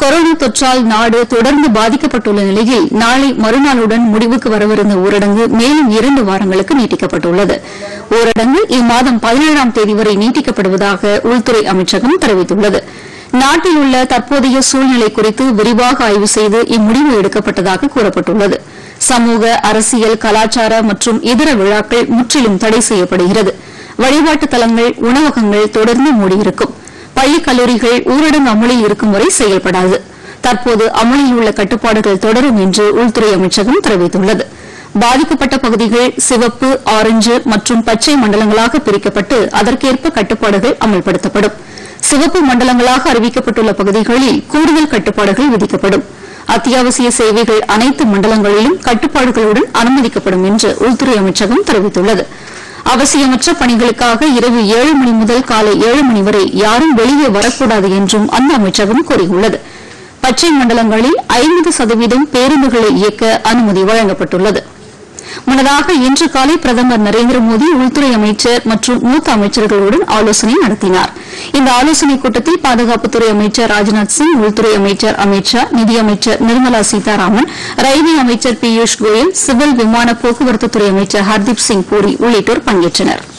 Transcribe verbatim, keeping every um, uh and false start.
Corona தொற்றால் நாடு தொடர்ந்து பாதிக்கப்பட்டுள்ள நிலையில் நாளை மறுநாளுடன் முடிவுக்கு வரவிருந்த ஊரடங்கு மேலும் இரண்டு வாரங்களுக்கு நீட்டிக்கப்பட்டுள்ளது. ஊரடங்கு இம்மாதம் பதினேழாம் தேதி வரை நீட்டிக்கப்படுவதாக உள்துறை அமைச்சகம் தெரிவித்துள்ளது. நாட்டில் உள்ள தற்போதைய சூழ்நிலை குறித்து விரிவாக ஆய்வு செய்து இம்முடிவு எடுக்கப்பட்டதாக கூறப்பட்டுள்ளது. சமூக, அரசியல், கலாச்சார மற்றும் இதர விழாக்கள் முற்றிலும் தடை செய்யப்படுகிறது. வழிபாட்டுத் தலங்கள், உணவகங்கள் தொடர்ந்து மூடியிருக்கும். பள்ளி, கல்லூரிகள் ஊரடங்கு அமலில் இருக்கும் வரை செயல்படாது. தற்போது அமலில் உள்ள கட்டுப்பாடுகள் தொடரும் என்று உள்துறை அமைச்சகம் தெரிவித்துள்ளது. பாதிக்கப்பட்ட பகுதிகள் சிவப்பு, ஆரஞ்சு மற்றும் பச்சை மண்டலங்களாக பிரிக்கப்பட்டு அதற்கேற்ப கட்டுப்பாடுகள் அமல்படுத்தப்படும். சிவப்பு மண்டலங்களாக அறிவிக்கப்பட்டுள்ள பகுதிகளில் கூடுதல் கட்டுப்பாடுகள் விதிக்கப்படும். அத்தியாவசிய சேவைகள் அனைத்து மண்டலங்களிலும் கட்டுப்பாடுகளுடன் அனுமதிக்கப்படும் என்று உள்துறை அமைச்சகம் தெரிவித்துள்ளது. அவசியமற்ற பணிகளுக்காக இரவு ஏழு மணி முதல் காலை ஏழு மணி வரை யாரும் வெளியே வரக்கூடாது என்றும் அந்த அமைச்சகம் கூறியுள்ளது. பச்சை மண்டலங்களில் ஐம்பது சதவீதம் பேருந்துகளை இயக்க அனுமதி வழங்கப்பட்டுள்ளது. முன்னதாக இன்று காலை பிரதமர் நரேந்திர மோடி உள்துறை அமைச்சர் மற்றும் மூத்த அமைச்சர்களுடன் ஆலோசனை நடத்தினார். இந்த ஆலோசனைக் கூட்டத்தில் பாதுகாப்புத்துறை அமைச்சர் ராஜ்நாத் சிங், உள்துறை அமைச்சர் அமித் ஷா, நிதியமைச்சர் நிர்மலா சீதாராமன், ரயில்வே அமைச்சர் பியூஷ் கோயல், சிவில் விமான போக்குவரத்துத்துறை அமைச்சர் ஹர்தீப் சிங் பூரி உள்ளிட்டோர் பங்கேற்றனர்.